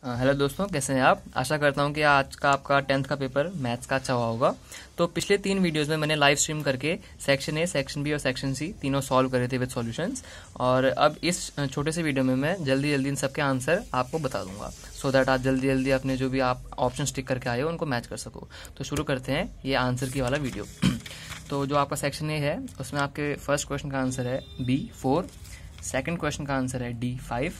Hello दोस्तों, कैसे हैं आप। आशा करता हूं कि आज का आपका 10th का पेपर मैथ्स का अच्छा हुआ होगा। तो पिछले 3 वीडियोस में मैंने लाइव स्ट्रीम करके सेक्शन ए, सेक्शन बी और सेक्शन सी तीनों सॉल्व करे थे विद सॉल्यूशंस। और अब इस छोटे से वीडियो में मैं जल्दी इन सबके आंसर आपको बता दूंगा, सो दैट आप जल्दी अपने जो भी आप ऑप्शन टिक करके आए हो उनको मैच कर सको। तो शुरू करते हैं ये आंसर की वाला वीडियो। तो जो आपका सेक्शन ए है उसमें आपके फर्स्ट क्वेश्चन का आंसर है B4, सेकेंड क्वेश्चन का आंसर है D5,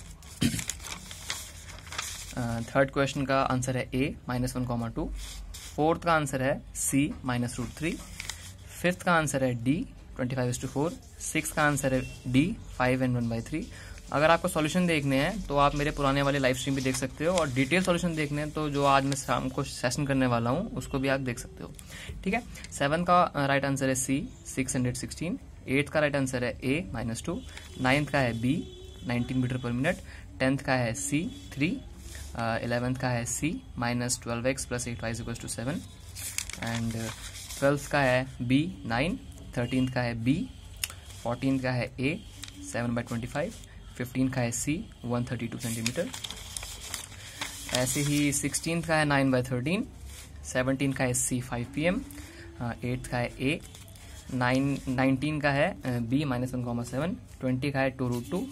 थर्ड क्वेश्चन का आंसर है A -1, 2, फोर्थ का आंसर है C -√3, फिफ्थ का आंसर है D 25:4, सिक्स का आंसर है D 5 and 1/3। अगर आपको सॉल्यूशन देखने हैं तो आप मेरे पुराने वाले लाइव स्ट्रीम भी देख सकते हो, और डिटेल सॉल्यूशन देखने हैं तो जो आज मैं शाम को सेशन करने वाला हूँ उसको भी आप देख सकते हो। ठीक है। 7 का राइट आंसर है C 616, 8th का राइट आंसर है A -2, 9th का है B 19 मीटर पर मिनट, 10th का है C 3, 11th का है C -12x + 8y = 7, and 12th का है B 9, 13th का है B, 14th का है A 7/25, 15th का है C 132 सेंटीमीटर। ऐसे ही 16th का है 9/13, 17th का है C 5 pm, 8th का है A, 19 का है B -1, 7, 20 का है 2√2,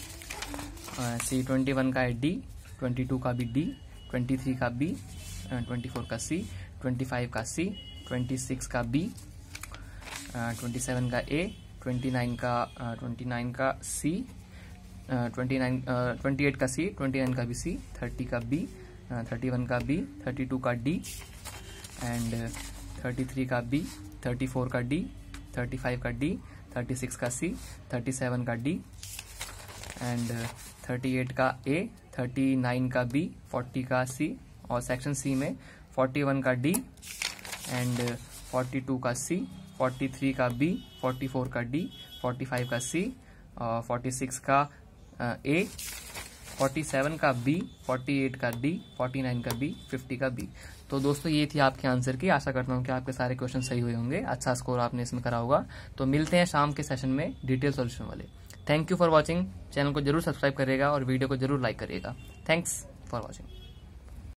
C 21 का है D, 22 का भी D, 23 का B, 24 का C, 25 का C, 26 का B, 27 का A, 29 का C, 28 का C, 29 का भी C, 30 का B, 31 का B, 32 का D, एंड 33 का B, 34 का D, 35 का D, 36 का C, 37 का D, एंड 38 का A, 39 का B, 40 का C, और सेक्शन C में 41 का D, एंड 42 का C, 43 का B, 44 का D, 45 का C, 46 का A, 47 का B, 48 का D, 49 का B, 50 का B। तो दोस्तों ये थी आपके आंसर की। आशा करता हूँ कि आपके सारे क्वेश्चन सही हुए होंगे, अच्छा स्कोर आपने इसमें करा होगा। तो मिलते हैं शाम के सेशन में डिटेल सॉल्यूशन वाले। Thank you for watching. Channel को जरूर सब्सक्राइब करिएगा और वीडियो को जरूर लाइक करिएगा। Thanks for watching.